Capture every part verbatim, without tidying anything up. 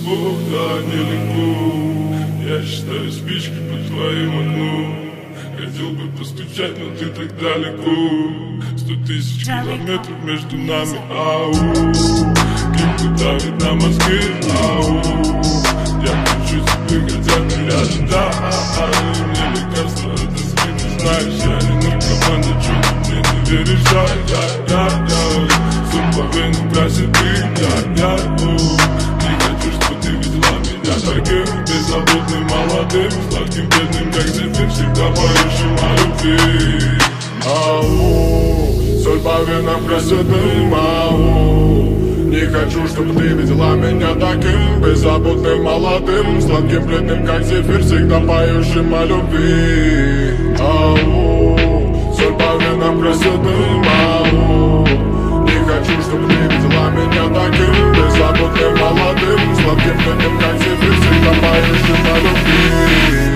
куда не легу. Я считаю спички по твоим окну. Хотел бы постучать, но ты так далеко. Сто тысяч километров между нами, ау. Крипто давит на мозги, ау. Я хочу тебе, хотя ты рядом, да. Мне лекарство это спит, знаешь, я не наркоман, ничего ты мне не веришь, я, я, я, я. Сон по венам красит ты, я, я, не хочу, чтобы ты видела меня таким беззаботным, молодым, сладким, бедным, как зефир, всегда поющим о любви. Ау, соль по венам красотным, ау. Не хочу, чтобы ты видела меня таким беззаботным, молодым, сладким, бледным, как зефир, всегда поющим о любви. Ау, соль по венам красотным, ау. Не хочу, чтобы ты видела меня таким беззаботным, молодым, сладким, бледным, как зефир, всегда поющим о любви.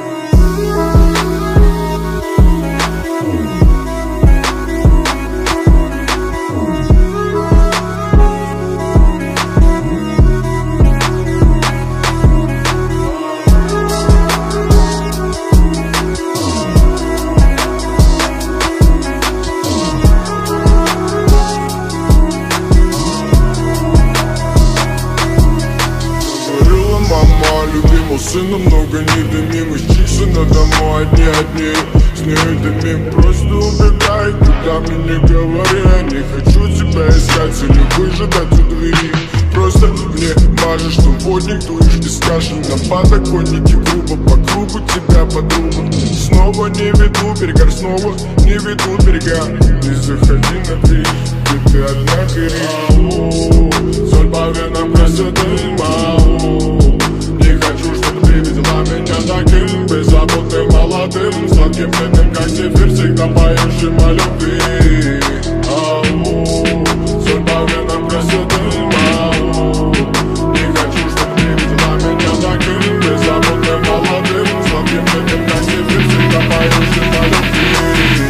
Любимого сына много невидимых чисел, но домой одни одни с невидимым просто убегай, куда мне не говори. Я не хочу тебя искать или выжидать у двери. Просто мне важно, что водник дуешь бескашенно на подоконнике грубо по кругу тебя подруга. Снова не веду берега, снова не веду берега. Не заходи на крик, где ты одна горишь. Соль по венам красоты, мау. Не хочу, чтобы ты видела меня таким беззаботным, молодым, сладким, бледным, как зефир, всегда поющим о любви. Ау, соль по венам красоты, ау. Не хочу, чтобы ты видела меня таким беззаботным, молодым, сладким, бледным, как зефир, всегда поющим о любви.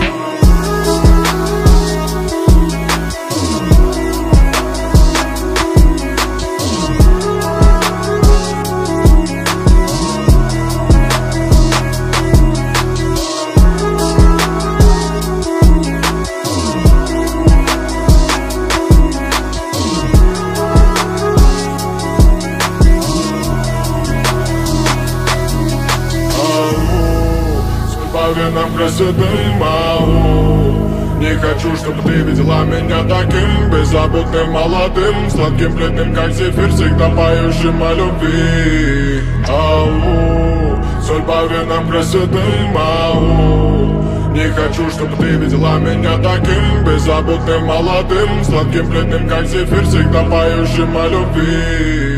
По венам красоты, мау. Не хочу, чтобы ты видела меня таким беззаботным, молодым, сладким, бледным, как зефир, всегда поющим о любви. Ау, соль по венам красоты, мау. Не хочу, чтобы ты видела меня таким беззаботным, молодым, сладким, бледным, как зефир, всегда поющим о любви.